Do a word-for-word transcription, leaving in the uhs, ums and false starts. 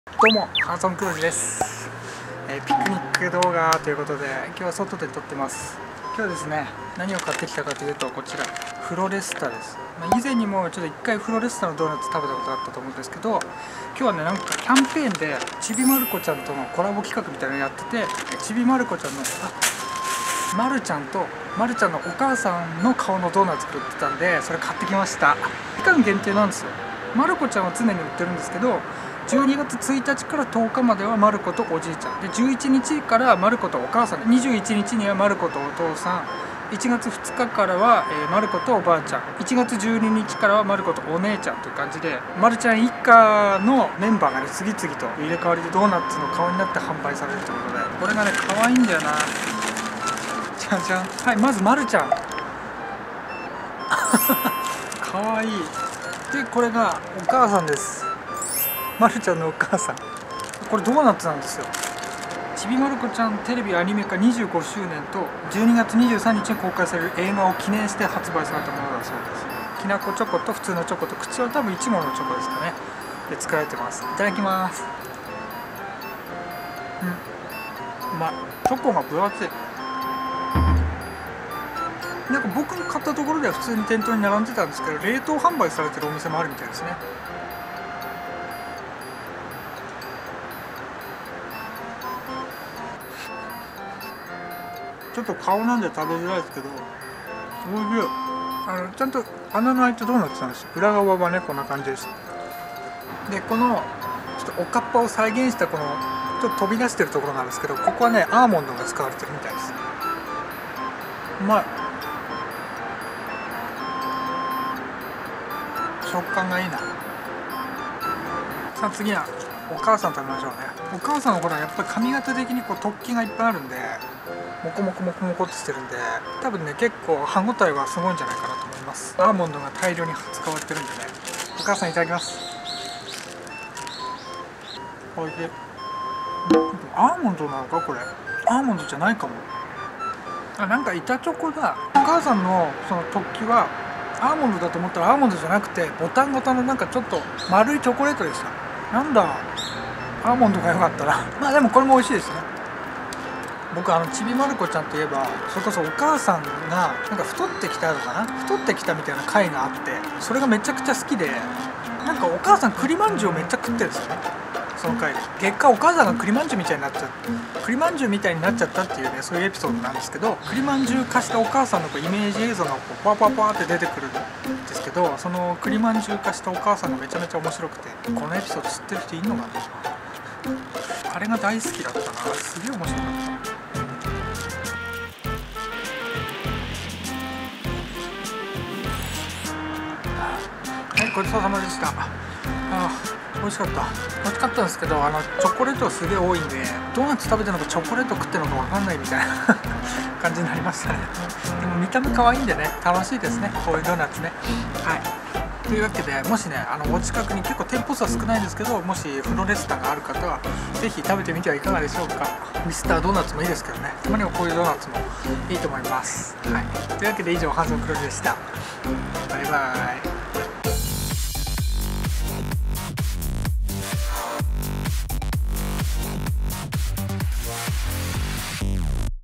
どうもハンソンクロジです、えー、ピクニック動画ということで今日は外で撮ってます。今日ですね、何を買ってきたかというとこちらフロレスタです、まあ、以前にもちょっと一回フロレスタのドーナツ食べたことあったと思うんですけど、今日はねなんかキャンペーンでちびまる子ちゃんとのコラボ企画みたいなのやってて、ちびまる子ちゃんのあまるちゃんとまるちゃんのお母さんの顔のドーナツ売ってたんで、それ買ってきました。期間限定なんですよ。まる子ちゃんは常に売ってるんですけど、じゅうにがつついたちからとおかまではまる子とおじいちゃんで、じゅういちにちからまる子とお母さん、にじゅういちにちにはまる子とお父さん、いちがつふつかからは、えー、まる子とおばあちゃん、いちがつじゅうににちからはまる子とお姉ちゃんという感じで、まるちゃん一家のメンバーがね次々と入れ替わりでドーナツの顔になって販売されるということで、これがね可愛いんだよな。じゃんじゃん。はい、まずまるちゃん可愛いで、これがお母さんです。まるちゃんのお母さん、これドーナツなんですよ。ちびまる子ちゃんテレビアニメ化にじゅうごしゅうねんとじゅうにがつにじゅうさんにちに公開される映画を記念して発売されたものだそうです。きなこチョコと普通のチョコと口は多分いちごのチョコですかねで作られてます。いただきます。うん、うまい。チョコが分厚い。なんか僕が買ったところでは普通に店頭に並んでたんですけど、冷凍販売されてるお店もあるみたいですね。ちょっと顔なんで食べづらいですけど、おいしい。あのちゃんと穴の開いたドーナツなんですよ。裏側はねこんな感じです。でこのちょっとおかっぱを再現したこのちょっと飛び出してるところなんですけど、ここはねアーモンドが使われてるみたいです。うまい。食感がいいな。さあ次はお母さん食べましょうね。お母さんのほらやっぱり髪型的にこう突起がいっぱいあるんで、モコモコモコモコってしてるんで、多分ね結構歯ごたえはすごいんじゃないかなと思います。アーモンドが大量に使われてるんでね。お母さんいただきます。おいしい。アーモンドなのかこれ。アーモンドじゃないかも。あ、なんか板チョコだ。お母さんのその突起はアーモンドだと思ったらアーモンドじゃなくてボタン型のなんかちょっと丸いチョコレートでした。なんだ、アーモンドが良かったな。まあでもこれも美味しいですね。僕あのちびまる子ちゃんといえば、それこそお母さんがなんか太ってきたのかな、太ってきたみたいな回があって、それがめちゃくちゃ好きで、なんかお母さん栗まんじゅうをめっちゃ食ってるんですよね、その回で。結果お母さんが栗まんじゅうみたいになっちゃって栗まんじゅうみたいになっちゃったっていうね、そういうエピソードなんですけど、栗まんじゅう化したお母さんのこうイメージ映像がこうパワパワパワって出てくるんですけど、その栗まんじゅう化したお母さんがめちゃめちゃ面白くて、このエピソード知ってる人いるのかな。あれが大好きだったな。すげえ面白かった。はい、ごちそうさまでした。ああ、美味しかった。美味しかったんですけど、あのチョコレートがすげえ多いんで、ドーナツ食べてるのかチョコレート食ってるのか分かんないみたいな感じになりましたね。でも見た目可愛いんでね、楽しいですね、こういうドーナツね。はい。というわけで、もしね、あのお近くに結構店舗数は少ないんですけど、もしフロレスタがある方はぜひ食べてみてはいかがでしょうか。ミスタードーナツもいいですけどね、たまにはこういうドーナツもいいと思います。はい。というわけで以上ハンソンクロジでした。バイバーイ。